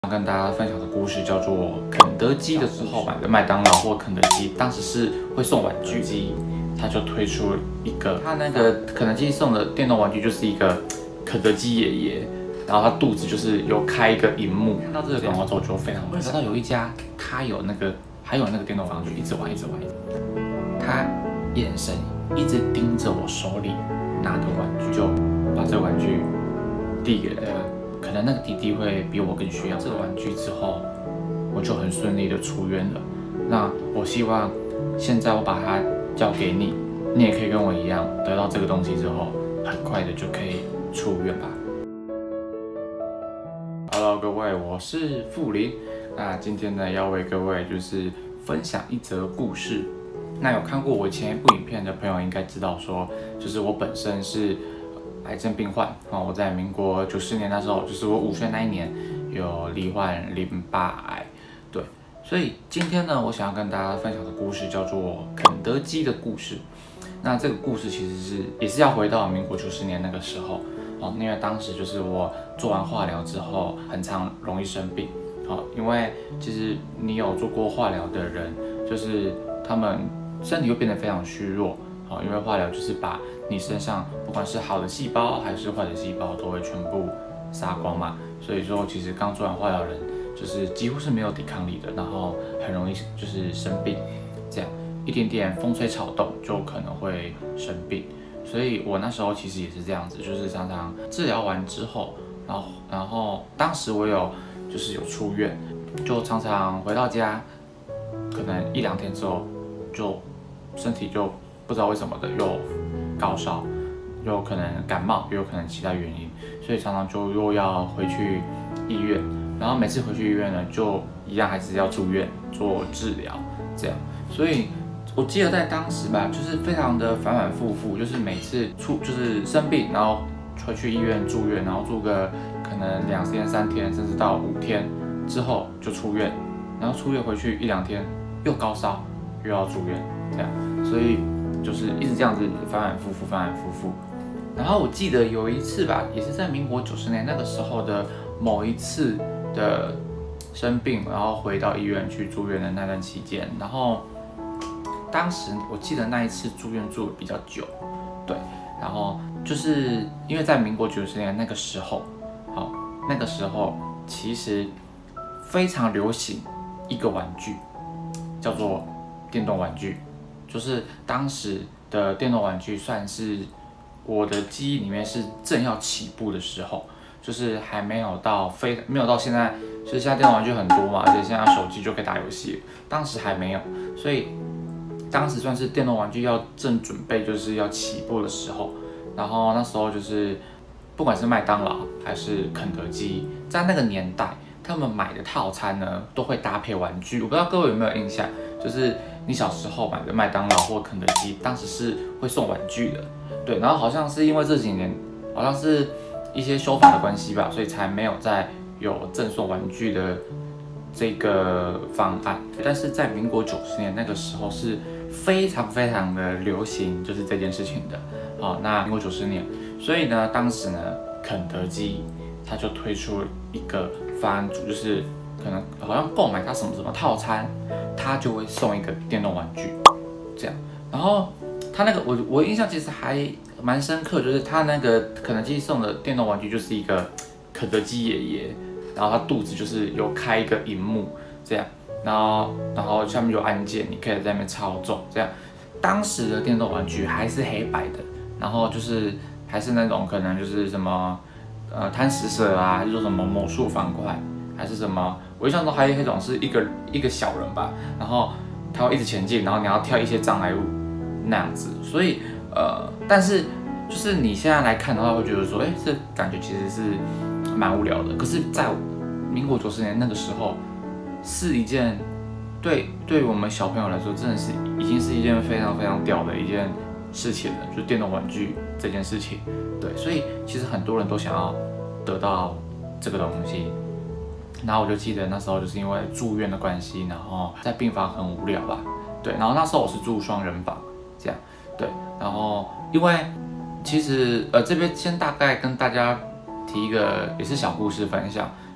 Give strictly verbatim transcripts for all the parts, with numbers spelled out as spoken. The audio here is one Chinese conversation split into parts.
跟大家分享的故事叫做肯德基的时候买的麦当劳或肯德基，当时是会送玩具机，他就推出了一个，他那个肯德基送的电动玩具就是一个肯德基爷爷，然后他肚子就是有开一个荧幕。看到这个广告之后就非常，知道有一家他有那个还有那个电动玩具，一直玩一直玩，一直玩，他眼神一直盯着我手里拿的玩具，就把这个玩具递给了。可能那个弟弟会比我更需要这个玩具，之后我就很顺利的出院了。那我希望现在我把它交给你，你也可以跟我一样得到这个东西之后，很快的就可以出院吧。Hello， 各位，我是富林。那今天呢，要为各位就是分享一则故事。那有看过我前一部影片的朋友应该知道说，就是我本身是癌症病患啊，我在民国九十年那时候，就是我五岁那一年有罹患淋巴癌，对，所以今天呢，我想要跟大家分享的故事叫做肯德基的故事。那这个故事其实是也是要回到民国九十年那个时候哦，因为当时就是我做完化疗之后，很常容易生病哦，因为其实你有做过化疗的人，就是他们身体会变得非常虚弱。因为化疗就是把你身上不管是好的细胞还是坏的细胞都会全部杀光嘛，所以说其实刚做完化疗的人就是几乎是没有抵抗力的，然后很容易就是生病，这样一点点风吹草动就可能会生病，所以我那时候其实也是这样子，就是常常治疗完之后，然后然后当时我有就是有出院，就常常回到家，可能一两天之后就身体就不知道为什么的又高烧，又可能感冒，又有可能其他原因，所以常常就又要回去医院，然后每次回去医院呢，就一样还是要住院做治疗，这样。所以我记得在当时吧，就是非常的反反复复，就是每次出就是生病，然后回去医院住院，然后住个可能两天、三天，甚至到五天之后就出院，然后出院回去一两天又高烧，又要住院，这样，所以就是一直这样子反反复复，反反复复。然后我记得有一次吧，也是在民国九十年那个时候的某一次的生病，然后回到医院去住院的那段期间，然后当时我记得那一次住院住的比较久，对，然后就是因为在民国九十年那个时候，好，那个时候其实非常流行一个玩具，叫做电动玩具。就是当时的电动玩具算是我的记忆里面是正要起步的时候，就是还没有到非没有到现在，就是现在电动玩具很多嘛，而且现在手机就可以打游戏，当时还没有，所以当时算是电动玩具要正准备就是要起步的时候，然后那时候就是不管是麦当劳还是肯德基，在那个年代他们买的套餐呢都会搭配玩具，我不知道各位有没有印象，就是你小时候买的麦当劳或肯德基，当时是会送玩具的，对，然后好像是因为这几年好像是一些修法的关系吧，所以才没有再有赠送玩具的这个方案。但是在民国九十年那个时候是非常非常的流行，就是这件事情的。好，那民国九十年，所以呢，当时呢，肯德基他就推出了一个方案组，就是可能好像购买它什么什么套餐，他就会送一个电动玩具，这样。然后他那个我我印象其实还蛮深刻，就是他那个肯德基送的电动玩具就是一个肯德基爷爷，然后他肚子就是有开一个荧幕这样，然后然后下面有按键，你可以在那边操纵这样。当时的电动玩具还是黑白的，然后就是还是那种可能就是什么呃贪食蛇啊，还是说什么魔术方块，还是什么，我印象中还有一种是一个一个小人吧，然后他会一直前进，然后你要跳一些障碍物那样子，所以呃，但是就是你现在来看的话，会觉得说，哎，这感觉其实是蛮无聊的。可是，在民国九十年那个时候，是一件对对我们小朋友来说，真的是已经是一件非常非常屌的一件事情了，就是电动玩具这件事情。对，所以其实很多人都想要得到这个东西。然后我就记得那时候就是因为住院的关系，然后在病房很无聊吧，对，然后那时候我是住双人房，这样，对，然后因为其实呃这边先大概跟大家提一个也是小故事分享，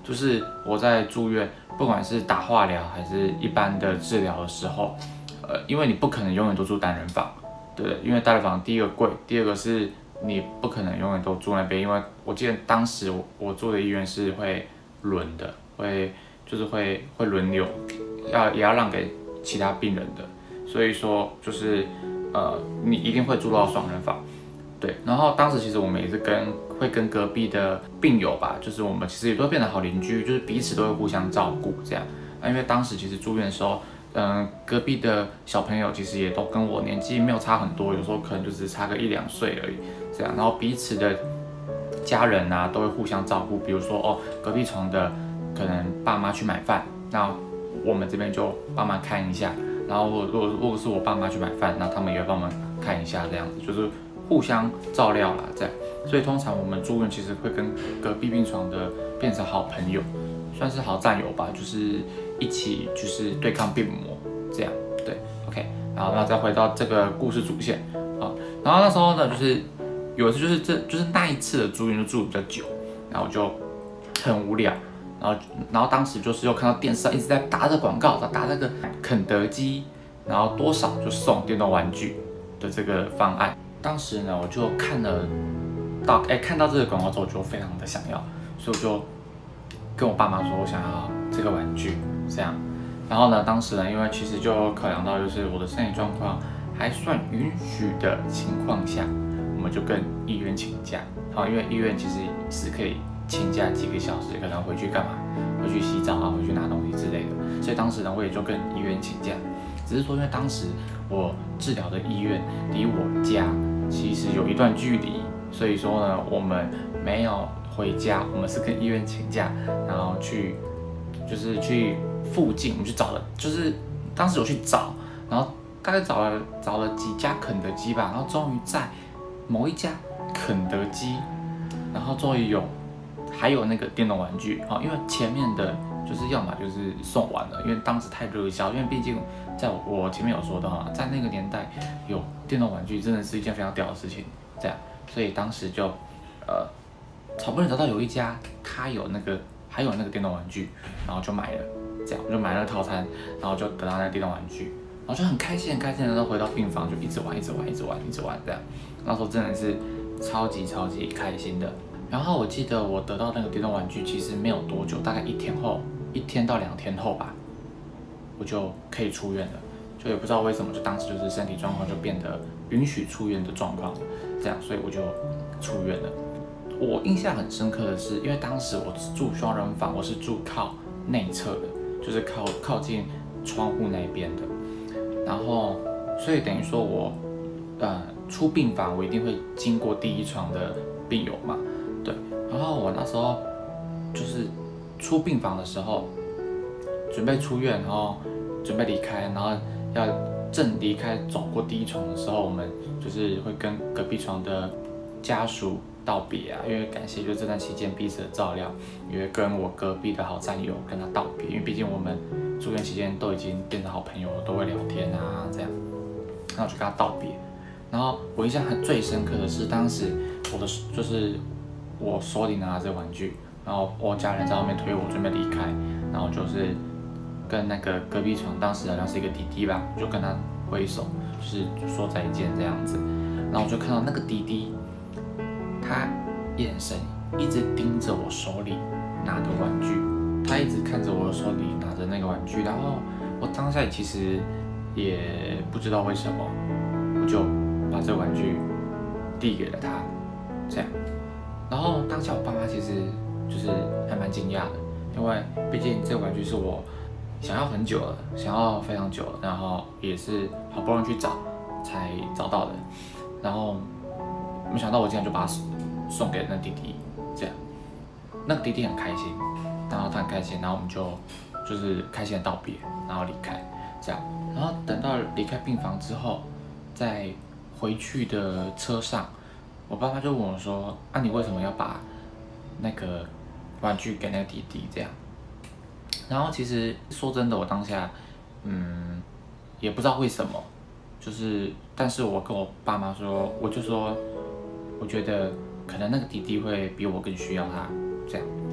就是我在住院，不管是打化疗还是一般的治疗的时候，呃，因为你不可能永远都住单人房，对，因为单人房第一个贵，第二个是你不可能永远都住那边，因为我记得当时我我住的医院是会轮的，会就是会会轮流，要也要让给其他病人的，所以说就是呃你一定会住到双人房。对，然后当时其实我们也是跟会跟隔壁的病友吧，就是我们其实也都变得好邻居，就是彼此都会互相照顾这样。那因为当时其实住院的时候，嗯、呃，隔壁的小朋友其实也都跟我年纪没有差很多，有时候可能就只差个一两岁而已这样。然后彼此的家人啊都会互相照顾，比如说哦，隔壁床的可能爸妈去买饭，那我们这边就帮忙看一下。然后如果如果是我爸妈去买饭，那他们也会帮忙看一下这样子，就是。互相照料啦，这样，所以通常我们住院其实会跟隔壁病床的变成好朋友，算是好战友吧，就是一起就是对抗病魔这样，对 ，OK， 然后那再回到这个故事主线啊，然后那时候呢，就是有一次就是这就是那一次的住院就住比较久，然后就很无聊，然后然后当时就是又看到电视上一直在打着广告，打那个肯德基，然后多少就送电动玩具的这个方案。当时呢，我就看了到，哎、欸，看到这个广告之后，我就非常的想要，所以我就跟我爸妈说，我想要这个玩具，这样。然后呢，当时呢，因为其实就考量到就是我的身体状况还算允许的情况下，我们就跟医院请假。好，因为医院其实是可以请假几个小时，可能回去干嘛？回去洗澡啊，回去拿东西之类的。所以当时呢，我也就跟医院请假。只是说，因为当时我治疗的医院离我家其实有一段距离，所以说呢，我们没有回家，我们是跟医院请假，然后去就是去附近，我们去找了，就是当时有去找，然后大概找了找了几家肯德基吧，然后终于在某一家肯德基，然后终于有还有那个电动玩具啊，因为前面的就是要么就是送完了，因为当时太热销，因为毕竟在我前面有说到啊，在那个年代有电动玩具真的是一件非常屌的事情，这样，所以当时就呃好不容易找到有一家他有那个还有那个电动玩具，然后就买了，这样我就买了套餐，然后就得到那个电动玩具，然后就很开心很开心的，然后回到病房就一直玩一直玩一直玩一直玩这样，那时候真的是超级超级开心的。然后我记得我得到那个电动玩具其实没有多久，大概一天后，一天到两天后吧。我就可以出院了，就也不知道为什么，就当时就是身体状况就变得允许出院的状况，这样，所以我就出院了。我印象很深刻的是，因为当时我住双人房，我是住靠内侧的，就是靠靠近窗户那边的，然后所以等于说我呃出病房，我一定会经过第一床的病友嘛，对，然后我那时候就是出病房的时候。准备出院，然后准备离开，然后要正离开走过第一床的时候，我们就是会跟隔壁床的家属道别啊，因为感谢就这段期间彼此的照料，也会跟我隔壁的好战友跟他道别，因为毕竟我们住院期间都已经变成好朋友了，都会聊天啊这样，然后就跟他道别。然后我印象很最深刻的是，当时我的就是我手里拿着玩具，然后我家人在后面推我准备离开，然后就是。跟那个隔壁床当时好像是一个弟弟吧，就跟他挥手，就是说再见这样子。然后我就看到那个弟弟，他眼神一直盯着我手里拿的玩具，他一直看着我手里拿着那个玩具。然后我当下其实也不知道为什么，我就把这个玩具递给了他，这样。然后当下我爸妈其实就是还蛮惊讶的，因为毕竟这个玩具是我。想要很久了，想要非常久了，然后也是好不容易去找才找到的，然后没想到我竟然就把它送给那弟弟，这样，那个弟弟很开心，然后他很开心，然后我们就就是开心的道别，然后离开，这样，然后等到离开病房之后，在回去的车上，我爸妈就问我说：“啊，你为什么要把那个玩具给那个弟弟？”这样。然后其实说真的，我当下，嗯，也不知道为什么，就是，但是我跟我爸妈说，我就说，我觉得可能那个弟弟会比我更需要他，这样，对。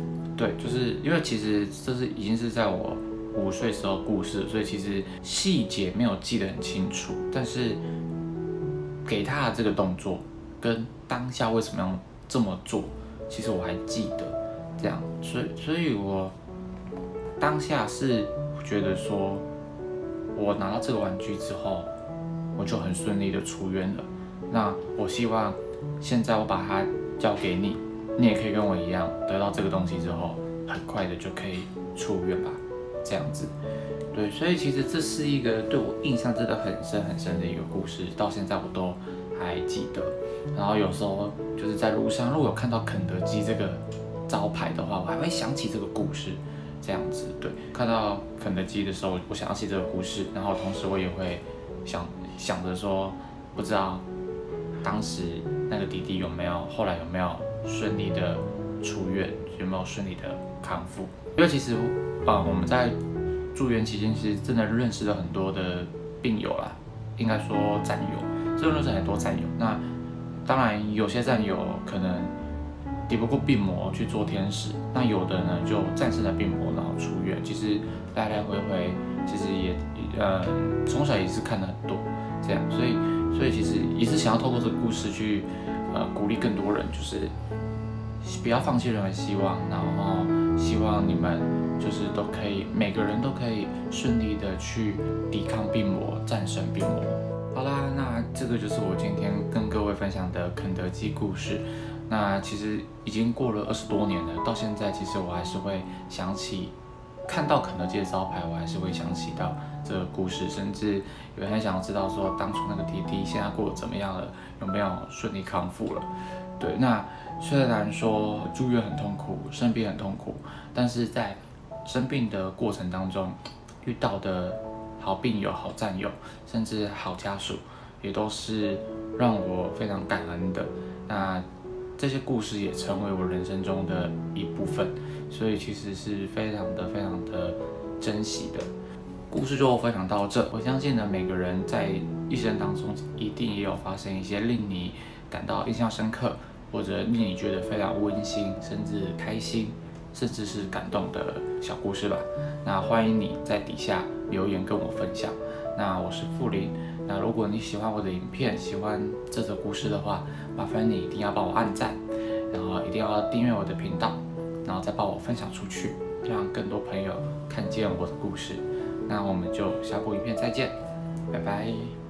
对，就是因为其实这是已经是在我五岁时候的故事，所以其实细节没有记得很清楚，但是给他的这个动作跟当下为什么要这么做，其实我还记得。这样，所以所以我当下是觉得说，我拿到这个玩具之后，我就很顺利的出院了。那我希望现在我把它交给你，你也可以跟我一样得到这个东西之后，很快的就可以出院吧，这样子。对，所以其实这是一个对我印象真的很深很深的一个故事，到现在我都还记得。然后有时候就是在路上，如果有看到肯德基这个招牌的话，我还会想起这个故事，这样子。对，看到肯德基的时候，我想起这个故事，然后同时我也会想想着说，不知道当时那个弟弟有没有后来有没有顺利的出院，有没有顺利的康复。因为其实呃我们在住院期间，其实真的认识了很多的病友啦，应该说战友，真的认识很多战友。那当然有些战友可能抵不过病魔去做天使，那有的呢就战胜了病魔，然后出院。其实来来回回，其实也呃从小也是看了很多这样，所以所以其实也是想要透过这个故事去呃鼓励更多人，就是不要放弃任何希望，然后希望你们就是都可以，每个人都可以顺利的去抵抗病魔，战胜病魔。好啦，那这个就是我今天跟各位分享的肯德基故事。那其实已经过了二十多年了，到现在其实我还是会想起，看到肯德基的招牌，我还是会想起到这个故事，甚至有很想要知道说当初那个弟弟现在过得怎么样了，有没有顺利康复了。对，那虽然说住院很痛苦，生病很痛苦，但是在生病的过程当中遇到的好病友、好战友，甚至好家属，也都是让我非常感恩的。那这些故事也成为我人生中的一部分，所以其实是非常的、非常的珍惜的。故事就分享到这，我相信呢，每个人在一生当中一定也有发生一些令你感到印象深刻，或者令你觉得非常温馨，甚至开心，甚至是感动的小故事吧。那欢迎你在底下留言跟我分享。那我是富林。那如果你喜欢我的影片，喜欢这则故事的话，麻烦你一定要帮我按赞，然后一定要订阅我的频道，然后再帮我分享出去，让更多朋友看见我的故事。那我们就下部影片再见，拜拜。